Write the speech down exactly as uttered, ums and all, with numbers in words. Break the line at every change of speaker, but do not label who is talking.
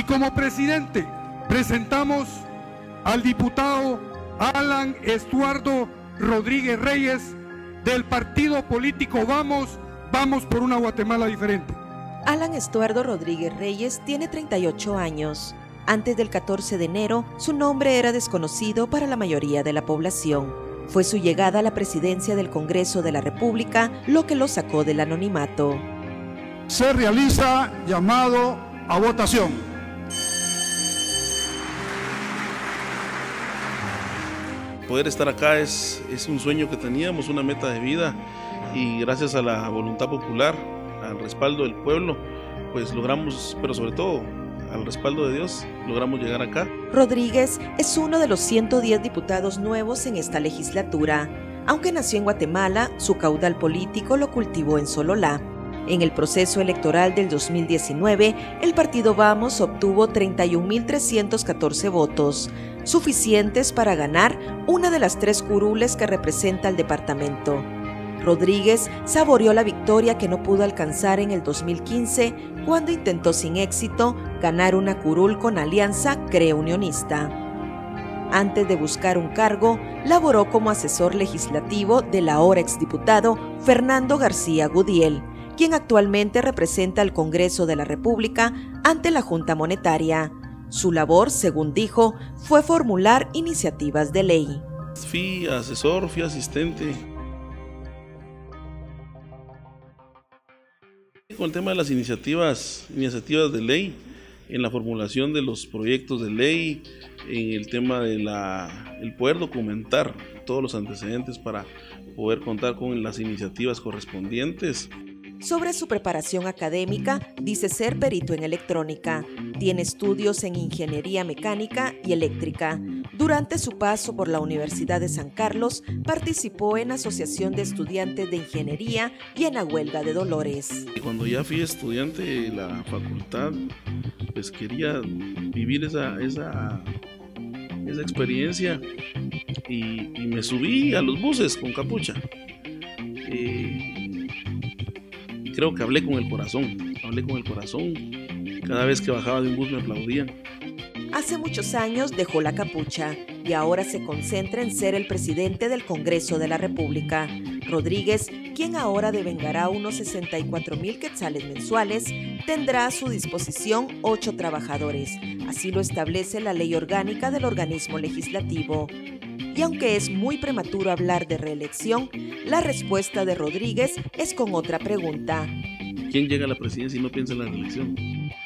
Y como presidente presentamos al diputado Alan Estuardo Rodríguez Reyes del partido político Vamos, Vamos por una Guatemala diferente.
Alan Estuardo Rodríguez Reyes tiene treinta y ocho años. Antes del catorce de enero, su nombre era desconocido para la mayoría de la población. Fue su llegada a la presidencia del Congreso de la República lo que lo sacó del anonimato.
Se realiza llamado a votación.
Poder estar acá es, es un sueño que teníamos, una meta de vida, y gracias a la voluntad popular, al respaldo del pueblo, pues logramos, pero sobre todo al respaldo de Dios, logramos llegar acá.
Rodríguez es uno de los ciento diez diputados nuevos en esta legislatura. Aunque nació en Guatemala, su caudal político lo cultivó en Sololá. En el proceso electoral del dos mil diecinueve, el partido Vamos obtuvo treinta y un mil trescientos catorce votos, suficientes para ganar una de las tres curules que representa el departamento. Rodríguez saboreó la victoria que no pudo alcanzar en el dos mil quince, cuando intentó sin éxito ganar una curul con Alianza Creo Unionista. Antes de buscar un cargo, laboró como asesor legislativo del ahora exdiputado Fernando García Gudiel, quien actualmente representa al Congreso de la República ante la Junta Monetaria. Su labor, según dijo, fue formular iniciativas de ley.
Fui asesor, fui asistente. Con el tema de las iniciativas, iniciativas de ley, en la formulación de los proyectos de ley, en el tema de la, el poder documentar todos los antecedentes para poder contar con las iniciativas correspondientes.
Sobre su preparación académica, dice ser perito en electrónica. Tiene estudios en ingeniería mecánica y eléctrica. Durante su paso por la Universidad de San Carlos, participó en Asociación de Estudiantes de Ingeniería y en la Huelga de Dolores.
Cuando ya fui estudiante de la facultad, pues quería vivir esa, esa, esa experiencia y, y me subí a los buses con capucha. Eh, Creo que hablé con el corazón, hablé con el corazón. Cada vez que bajaba de un bus me aplaudían.
Hace muchos años dejó la capucha y ahora se concentra en ser el presidente del Congreso de la República. Rodríguez, quien ahora devengará unos sesenta y cuatro mil quetzales mensuales, tendrá a su disposición ocho trabajadores. Así lo establece la ley orgánica del organismo legislativo. Y aunque es muy prematuro hablar de reelección, la respuesta de Rodríguez es con otra pregunta.
¿Quién llega a la presidencia y no piensa en la reelección?